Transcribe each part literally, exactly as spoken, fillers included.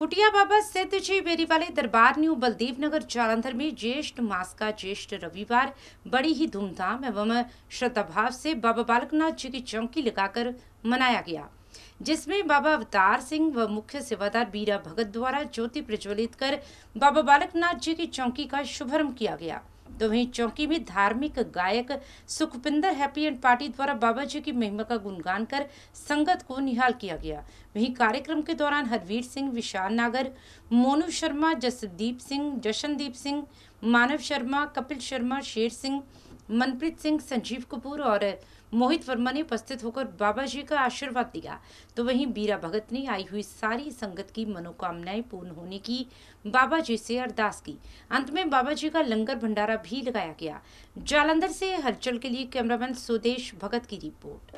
कुटिया बाबा सिद्ध जी बेरी वाले दरबार न्यू बलदेव नगर जालंधर में ज्येष्ठ मास का ज्येष्ठ रविवार बड़ी ही धूमधाम एवं श्रद्धाभाव से बाबा बालकनाथ जी की चौकी लगाकर मनाया गया, जिसमें बाबा अवतार सिंह व मुख्य सेवादार बीरा भगत द्वारा ज्योति प्रज्वलित कर बाबा बालकनाथ जी की चौकी का शुभारंभ किया गया। तो वहीं चौकी में धार्मिक गायक सुखपिंदर हैप्पी एंड पार्टी द्वारा बाबा जी की महिमा का गुणगान कर संगत को निहाल किया गया। वहीं कार्यक्रम के दौरान हरवीर सिंह, विशाल नागर, मोनू शर्मा, जसदीप सिंह, जशनदीप सिंह, मानव शर्मा, कपिल शर्मा, शेर सिंह, मनप्रीत सिंह, संजीव कपूर और मोहित वर्मा ने उपस्थित होकर बाबा जी का आशीर्वाद दिया। तो वहीं बीरा भगत ने आई हुई सारी संगत की मनोकामनाएं पूर्ण होने की बाबा जी से अरदास की। अंत में बाबा जी का लंगर भंडारा भी लगाया गया। जालंधर से हलचल के लिए कैमरामैन सुदेश भगत की रिपोर्ट।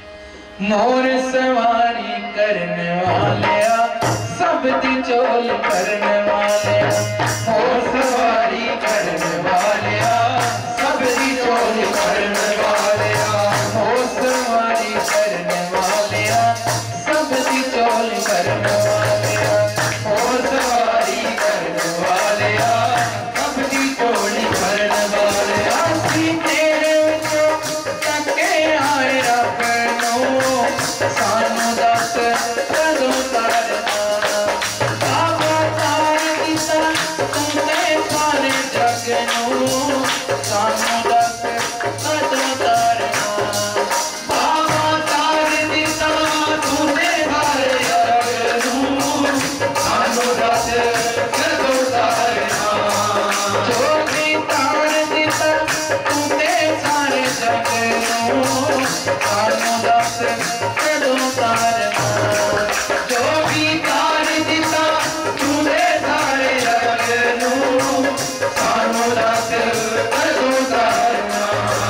मोर सवारी करने वाले सब दी चोल करने वाले, मोर सवारी करने वाले सब दी चोल करने वाले, मोर सवारी करने वाले सब दी चोल करने वाले, मोर सवारी करने वाले सब दी चोल करने वाले। आसी तेरे विचों तके आए रखनो सानू दस कदों तारना, बाबा तार दिता तूने सारे जग नूं सानू दस कदों तारना, बाबा तार दिता तूने सारे जग नूं सानू दस कदों तारना, जो भी तार दिता तूने सारे जग नूं सानू दस कदों तारना, जो भी तार दिता तूने सारे जग नूं सानू दस कदों तारना।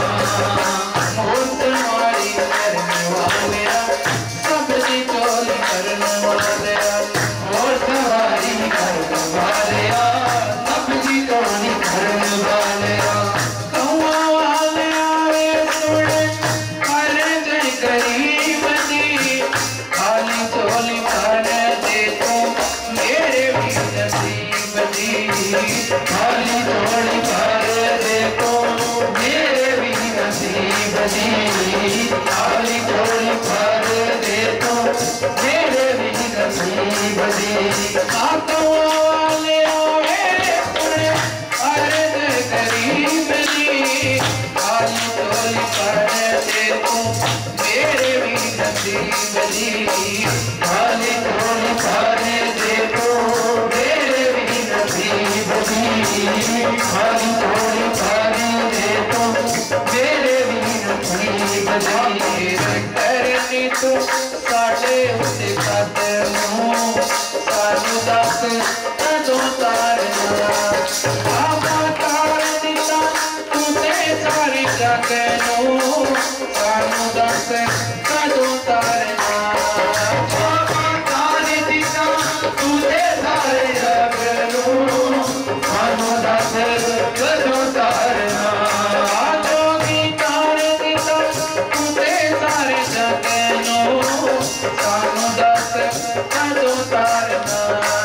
मोर सवारी करने वाले सब दी चोल करने वाले, मोर सवारी करने वाले सब दी चोल करने वाले, कौआ वाले आवे सुने हर जय गरीब दी, खाली चोली भर दे तू मेरे भी नसीब दी, खाली चोली भर दे तू मेरे भी नसीब दी, खाली चोली भर दे तू मेरे भी नसीब दी। आंखों वाले आवे सुने हर जय गरीब दी, खाली चोली भर दे तू मेरे भी नसीब दी, खाली चोली भर दे तू मेरे भी नसीब दी, खाली चोली भर दे तू मेरे भी नसीब दी। करनी तू साडे उत्ते कदमों सानू दस कदों तारना, बाबा तार दिता तूने सारे जग नूं सानू दस कदों तारना, बाबा तार दिता तूने सारे जग नूं सानू दस कदों तारना, जोगी तार दिता तूने सारे जग नूं सानू दस कदों तारना,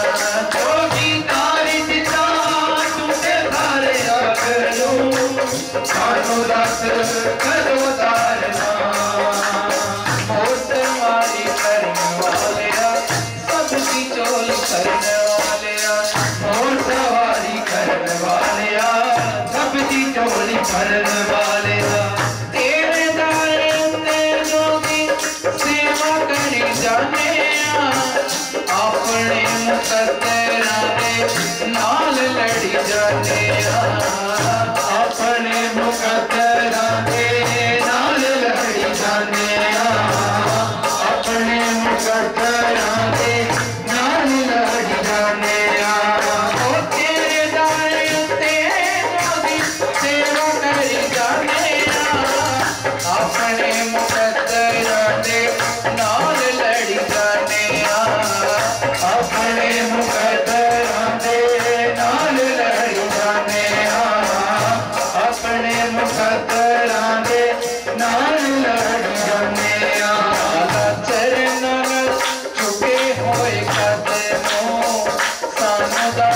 जोगी तार दिता तूने सारे जग नूं सानू दस कदों तारना। मोर सवारी करने वाले सब दी चोल करने वाले, मोर सवारी करने वाले सब दी चोल करने वाले, तेरे दारे उत्ते जोगी सेवा करी जाने अपने मुकद्दरां दे नाल लड़ी जाने, अपने मुकद्दरां दे नाल लड़ी जाने, अपने मुकद्दरां दे नाल लड़ी जाने, ओ तेरे दारे उत्ते जोगी सेवा करी जाने अपने मुकद्दरां दे नाल लड़ी जाने, अपने मुकद्दरां दे नाल लड़ी जाने,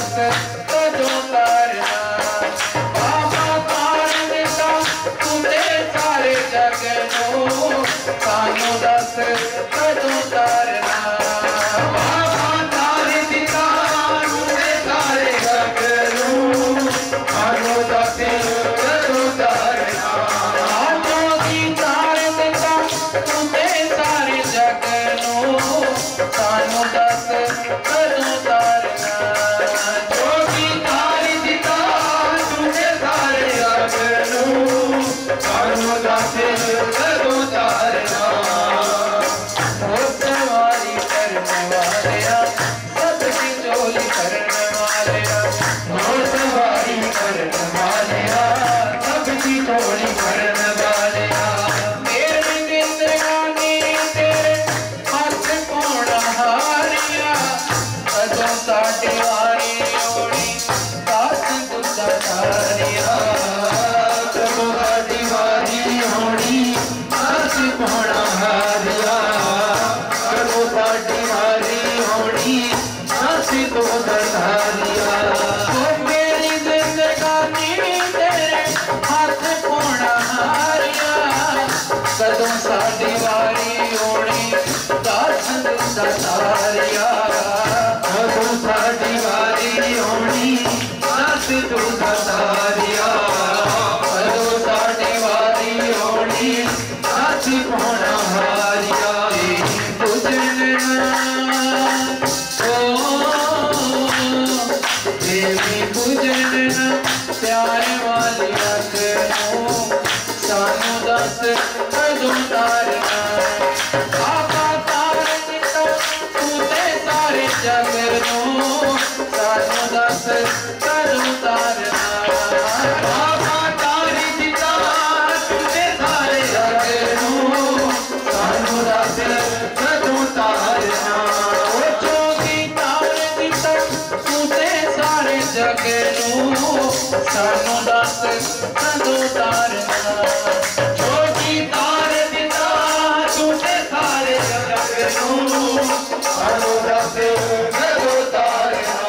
दस कदों तारना बाबा तार दिता तूने सारे जग नूं सानू दस कदों तारना बाबा तार दिता तूने सारे जग नूं सानू दस कदों तारना जोगी तार दिता तूने सारे जग नूं सानू दस कदों तारना जोगी तार दिता तूने सारे जग नूं सानू दस कदों तारना ओ सवारी करने वालिया सबकी चोली करने वालिया ओ सवारी करने वालिया सबकी चोली करने वालिया मेरी जिंदगानी तेरे हाथ पौड़ा हारिया कदों साडी वारी ओड़ी दास गुस्सा तारिया कदों साडी वारी होनी दास पौड़ा हारिया कदों साडी वारी होनी दास गुस्सा तारिया ओ मेरी जिंदगानी तेरे हाथ पौड़ा हारिया कदों साडी वारी होनी दास गुस्सा तारिया कदों साडी वारी होनी दास गुस्सा तारिया कदों साडी वारी होनी दास पौड़ा हारिया पूजन ओ देवी पूजन प्यार वाली अख नूं सानू दस कदों तारना बाबा तार दिता तूने सारे जग नूं सानू दस कदों तारना बाबा तार दिता तूने सारे जग नूं सानू दस कदों तारना ओ जोगी तार दिता तूने सारे जग नूं सानू दस कदों तारना जोगी तार दिता तूने सारे जग नूं सानू दस कदों तारना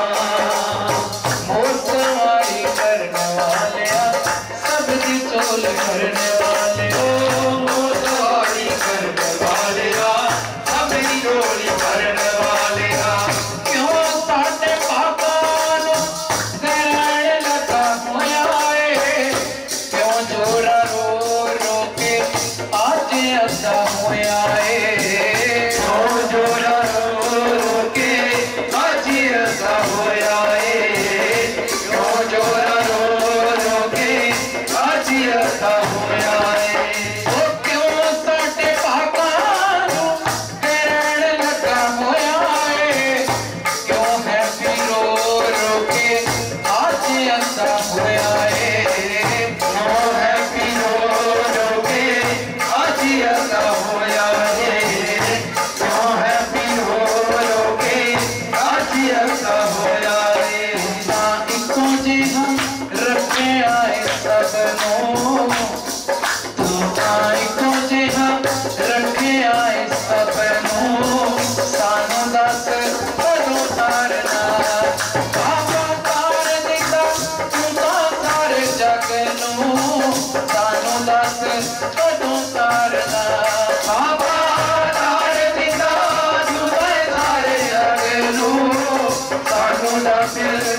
मोर सवारी करने वालिया सबकी चोल करने वाले ओ मोर सवारी करने वालिया सबकी चोली करने वालिया क्यों साडे पापां नूं गैरन लगा होया ए क्यों जोरा रो रो के आज अदा होया ए क्यों जोरा रो रो के आज अदा होया ए क्यों जोरा रो रो के आज अदा होया ए ओ क्यों साडे पापां नूं गैरन लगा होया ए क्यों है पीरो रो के आज अदा होया ए क्यों है पीरो रो के आज अदा होया ए क्यों है पीरो रो के आज अदा होया ए ना इको जिहा रखे आए सब नूं तू तां इको जिहा रखे आए सब नूं सानू दस कदों तारना बाबा तार दिता तू तां सारे जग नूं सानू दस कदों तारना बाबा तार दिता तू तां सारे जग नूं सानू दस